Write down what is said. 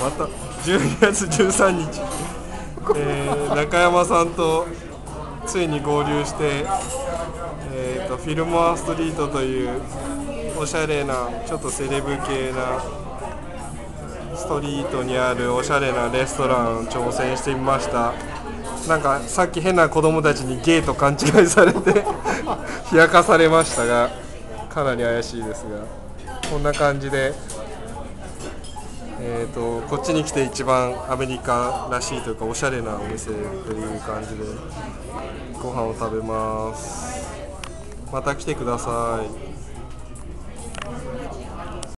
また12月13日、中山さんとついに合流して、フィルモアストリートというおしゃれなちょっとセレブ系なストリートにあるおしゃれなレストラン挑戦してみました。なんかさっき変な子供たちにゲイと勘違いされて冷やかされましたが、かなり怪しいですが、こんな感じで、こっちに来て一番アメリカらしいというかおしゃれなお店という感じでご飯を食べます。また来てください。